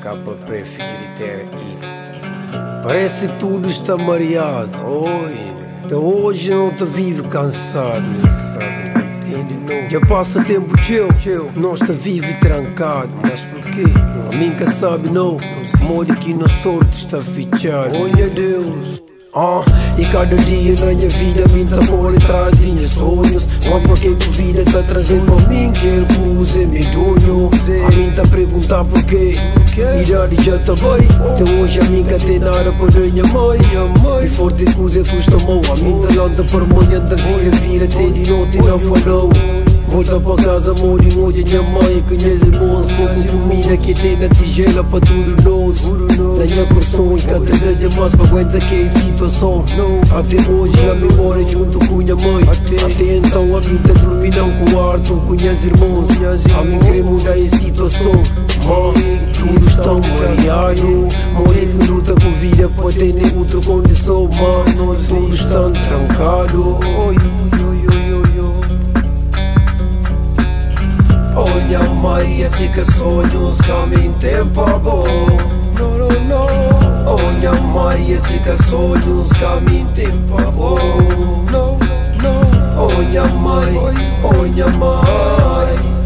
KP, filho de terra e parece que tudo está mareado. Oi, até hoje não te vive cansado, sabe? Entende? Não. Já passa tempo teu, nós te vive trancado. Mas por quê? A mim que sabe não, morde que na sorte está fichado. Olha Deus. E cada dia na minha vida mim tá por atrás de minhas sonhos. Uma que a vida tá trazendo a mim, quero que use medonho. A mim tá perguntar porquê, idade já tá bem. Até hoje a mim que tem nada para minha mãe. E forte que use customou. A mim tá lanta por manhã da vira até de noite e não falou. Volta pra casa, mori, olha minha mãe com meus irmãos. Pouco comida que tem na tigela pra tudo nosso. Tenho corções, cada dia mais pra aguentar que é situação. Até hoje a memória junto com minha mãe. Até então a mim tá dormindo com o Arthur, com meus irmãos. A mim querer mudar a situação. Tudo está variado. Mori que luta com vida pra ter nem outra condição. Mano, tudo está trancado. Olha mãe, esse que sonhos caminho tempo bom. Olha mãe, esse que sonhos caminho tempo bom. Olha mãe, olha mãe.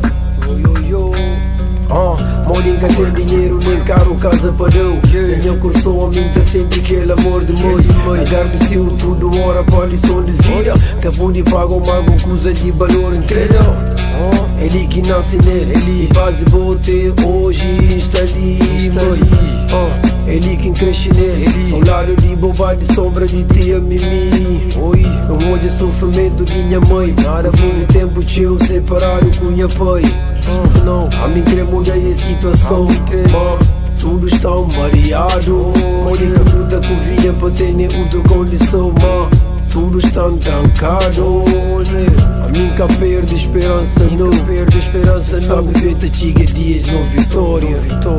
Moringa tem dinheiro, nem caro casa para não. Minha coração a mim tá sempre aquele amor de mãe. Agradeceu tudo hora para a lição de vida. Que a bunda paga uma coisa de valor incrível. Ele que nasce nele, ele faz de bote, hoje está ali, mãe. Ele que cresce nele, ao lado de boba de sombra de tia Mimi. Oi, não olha sofrimento de minha mãe. Nada vive tempo teu separado com minha pai. Não, a mim quer mudar a situação. Tudo está mareado. Moringa luta com vida para ter nem outra condição. Tudo está trancado. A mim cá perde esperança, não perde esperança, não. Sabe ver tiga dias no vitória.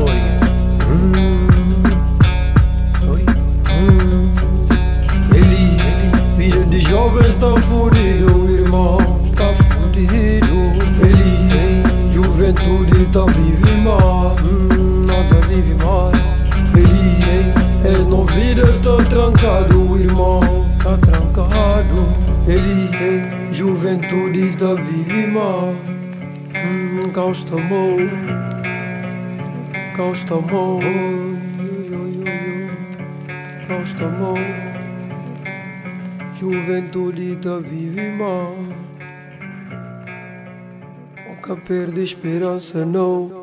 Ele, vida de jovem está fudido, irmão, está fudido. Ele, juventude tá vive mal, nada vive mal. Ele, as novidades tá trancado, irmão, tá trancado. Ele, juventude tá vive mal. Caos tomou, caos tomou, caos tomou. Juventude tá vive mal. Nunca perde esperança, não.